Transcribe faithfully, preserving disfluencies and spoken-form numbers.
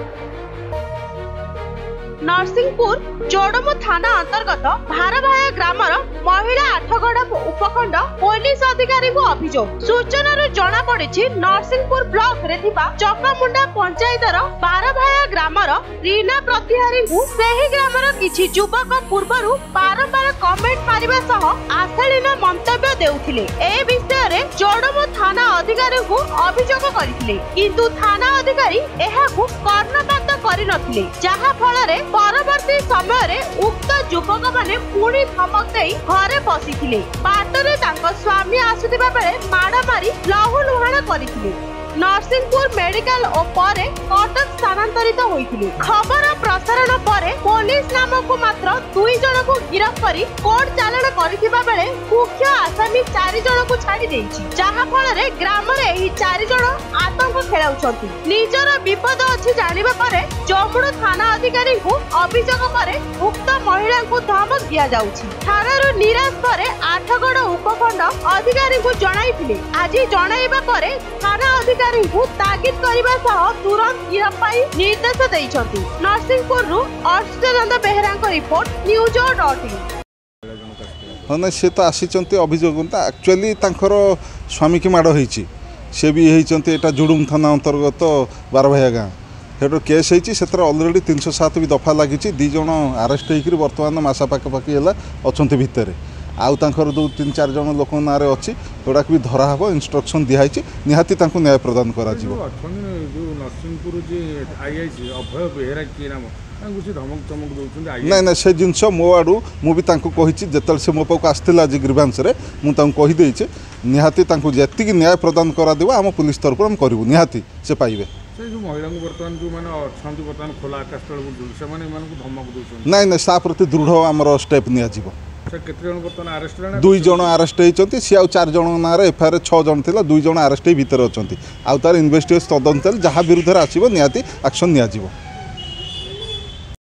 नरसिंहपुर जोड़मु थाना अंतर्गत भारभाया ग्रामर महिला आठगड़ उपखंड पुलिस अधिकारी को अभियोग सूचना जना पड़ी नरसिंहपुर ब्लॉक रे थिबा चकामुंडा पंचायतर भारभाया ग्रामर रीना प्रतिहारी सही ग्रामर किछि युवक पूर्वरु बारंबार कमेंट मारिबा सह आशालीन मंतव्य देउथिले। ए विषय रे जोड़मु थाना अधिकारी को अभियोग करथिले, किंतु थाना अधिकारी एहाकु कर्णपात करि नथिले, जहा फल रे परवर्ती समय रे उक्त युवक माने पुणी धमक दे घरे पशिथिले। बाटरे तांको स्वामी आसुथिबा बेले माड़ मारी लहुलुहाण करिथिले। नरसिंहपुर मेडिकल और परे कटक स्थानांतरित होइथिले। खबर प्रसारण परे पुलिस नामक मात्र दुई जन को गिरफ्त करी कोर्ट चालाण करिथिबा बेले मुख्य आसामी चार जन को छाड़ी देइछि, जहा फल रे ग्राम रे एही चार जन आतंक खेलाउछंती। निजर विपद अछि जानिबा परे जमुड़ थाना अधिकारी को अभियोग करे उक्त महिला को धमक दिया जाउछि। थानारु निराश परे आठगड़ उपखंड अधिकारी को जणाइथिले। आज जणाइबा परे थाना अधिकारी को तागिद करिबा सह तुरंत गिरफ्त पाई निर्देश दैछंती। नरसिंहपुर रु अर्षद बेहरा को रिपोर्ट न्यूज डॉट इन। हाँ से तो आसीचंती अभियोग एक्चुअली तांकर स्वामी की माड़ होईची से भी होईचंती एटा जुडुम थाना अंतर्गत बारभाया गाँ हेटर केस होईची सेतर ऑलरेडी तीन सौ सात भी दफा लागिची दी जण अरेस्ट होइकरी वर्तमान मासा पाखापाखि है अच्छा भितर आउ तांकर दो तीन चार जन लोक ना अच्छी जोड़ा भी धरा हम इंस्ट्रक्शन दिखाई निहाती न्याय प्रदान करा जीवो। नाई ना से जिनस मो आड़ू मुझे जिते से मो पाक आसला आज ग्रीवांस मुझे निहाती जी न्याय प्रदान करा दिबा आम पुलिस तरफ हम करूँ निहाती से पाइबे। नाई ना सा प्रति दृढ़ आमर स्टेप नि दुई जन आरेस्ट होती सी आउ चार जन ना एफआईआर छः जन थी दुई जन आरेस्ट भितर अच्छा आउ तार इन्वेस्टिगेशन तदंत जहाँ विरुद्ध आसो निहाती एक्शन नि।